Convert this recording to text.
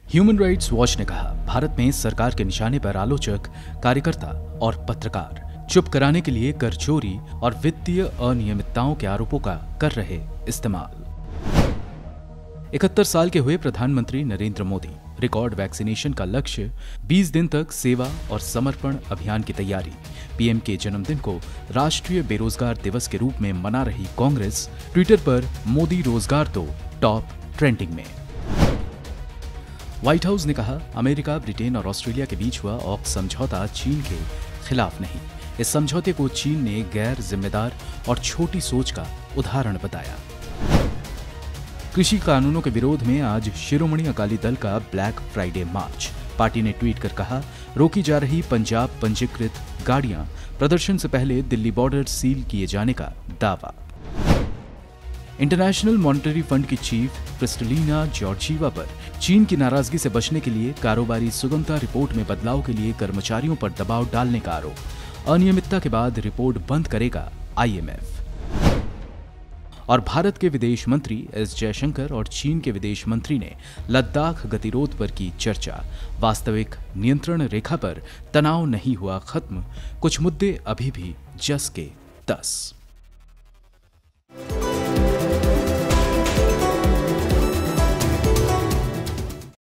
Human rights watch ने कहा, भारत में सरकार के निशाने पर आलोचक, कार्यकर्ता और पत्रकार चुप कराने के लिए कर चोरी और वित्तीय अनियमितताओं के आरोपों का कर रहे इस्तेमाल। 71 साल के हुए प्रधानमंत्री नरेंद्र मोदी रिकॉर्ड वैक्सीनेशन का लक्ष्य, 20 दिन तक सेवा और समर्पण अभियान की तैयारी। पीएम के जन्मदिन को राष्ट्रीय बेरोजगार दिवस के रूप में मना रही कांग्रेस, ट्विटर पर मोदी रोजगार तो टॉप ट्रेंडिंग में। व्हाइट हाउस ने कहा, अमेरिका, ब्रिटेन और ऑस्ट्रेलिया के बीच हुआ ऑक्स समझौता चीन के खिलाफ नहीं। इस समझौते को चीन ने गैर जिम्मेदार और छोटी सोच का उदाहरण बताया। कृषि कानूनों के विरोध में आज शिरोमणि अकाली दल का ब्लैक फ्राइडे मार्च। पार्टी ने ट्वीट कर कहा, रोकी जा रही पंजाब पंजीकृत गाड़ियां, प्रदर्शन से पहले दिल्ली बॉर्डर सील किए जाने का दावा। इंटरनेशनल मॉनेटरी फंड की चीफ क्रिस्टलिना जॉर्जीवा पर चीन की नाराजगी से बचने के लिए कारोबारी सुगमता रिपोर्ट में बदलाव के लिए कर्मचारियों पर दबाव डालने का आरोप। अनियमितता के बाद रिपोर्ट बंद करेगा IMF। और भारत के विदेश मंत्री S जयशंकर और चीन के विदेश मंत्री ने लद्दाख गतिरोध पर की चर्चा। वास्तविक नियंत्रण रेखा पर तनाव नहीं हुआ खत्म, कुछ मुद्दे अभी भी जस के तस।